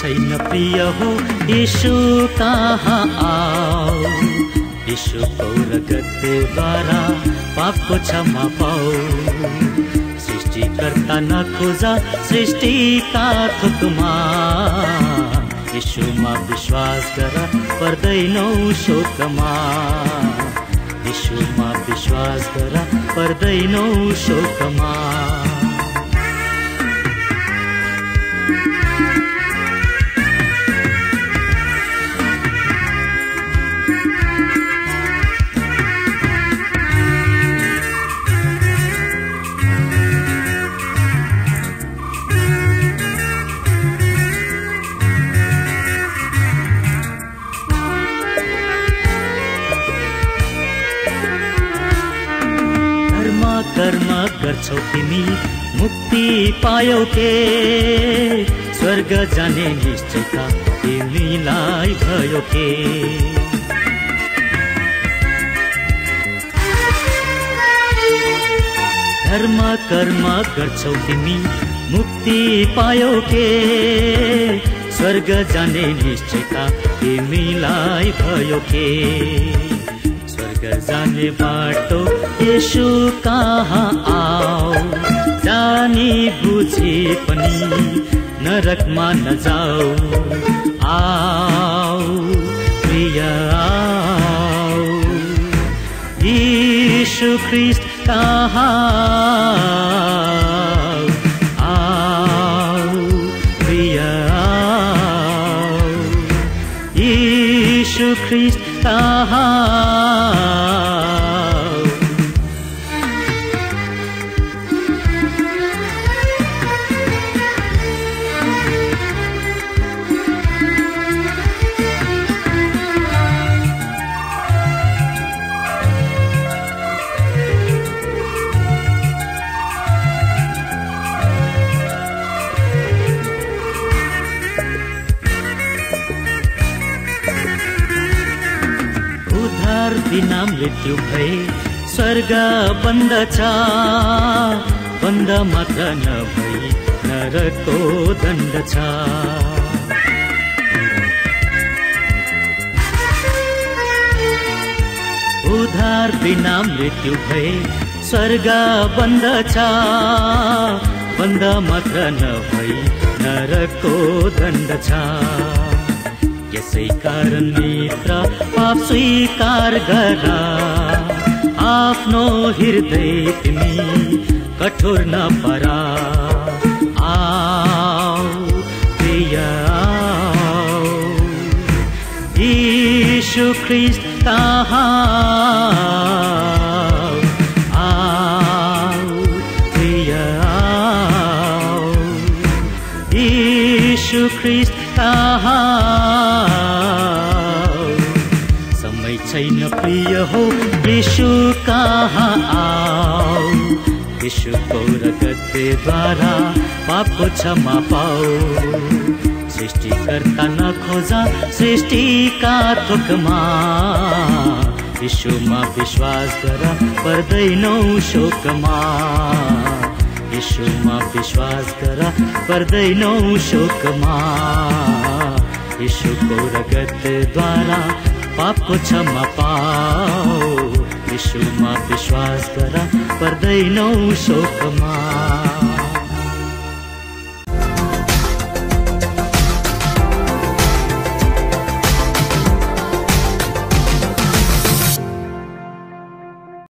छैन प्रिय हो यीशु कहाँ आओ, यीशुको रगतद्वारा पापको क्षमा पाऊ। सृष्टिकर्ता नखोजा सृष्टिका थोकमा, यीशुमा विश्वास गर पर्दैनौ शोकमा। यीशुमा विश्वास गर पर्दैनौ शोकमा। कर्म गर्छौ तिमी मुक्ति पायौ के, स्वर्ग जाने निश्चयता तिमीलाई भयो के। धर्म कर्म गर्छौ तिमी मुक्ति पायौ के, स्वर्ग जाने निश्चयता तिमीलाई भयो के। जाने बाटो यीशु कहाँ आओ, जानी बुझी पनि नरकमा नजाऊ। आओ प्रिय आओ, यीशु ख्रीष्ट कहाँ आओ, प्रिय आओ, यीशु ख्रीष्ट कहाँ। बिना मृत्यु भए स्वर्ग बन्द छ, बन्द मात्र नभई नरकको दण्ड छ। उद्धार बिना मृत्यु भए स्वर्ग बन्द छ, बन्द मात्र नभई नरकको दण्ड छ। यसै कारण मित्र पाप स्वीकार गर, आफ्नो हृदय तिमी कठोर नपरा। आओ प्रिय आओ, यीशु ख्रीष्ट कहाँ आओ, प्रिय आओ, यीशु ख्रीष्ट कहाँ। समय छैन प्रिय हो यीशु कहाँ आओ, यीशुको रगतद्वारा पापको क्षमा पाऊ। सृष्टिकर्ता नखोजा सृष्टिका थोकमा, यीशुमा विश्वास गर पर्दैनौ शोकमा। यीशुमा विश्वास गर पर्दैनौ शोकमा। यीशुको रगतद्वारा पापको क्षमा पाऊ। यीशुमा विश्वास गर पर्दैनौ शोकमा।